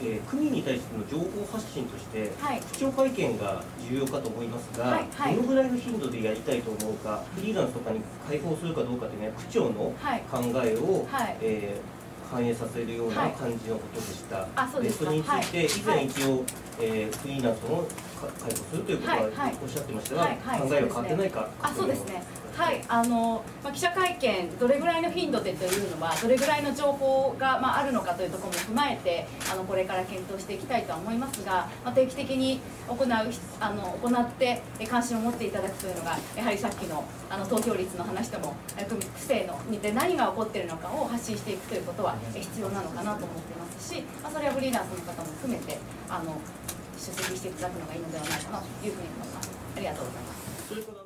区民に対しての情報発信として、 はい、 区長会見が重要かと思いますが、 はいはい、 どのぐらいの頻度でやりたいと思うか、フリーランスとかに開放するかどうかというのは、区長の考えを、反映させるような感じのことでした。それについて、以前一応、フリーランスの開放するということはおっしゃってましたが、考えは変わってないか。 そうですね。はい、記者会見、どれぐらいの頻度でというのは、どれぐらいの情報が、あるのかというところも踏まえて、これから検討していきたいとは思いますが、定期的に行って関心を持っていただくというのが、やはりさっきの投票率の話とも、区政ので何が起こっているのかを発信していくということは必要なのかなと思っていますし、それはフリーランスの方も含めて出席していただくのがいいのではないかなというふうに思います。ありがとうございます。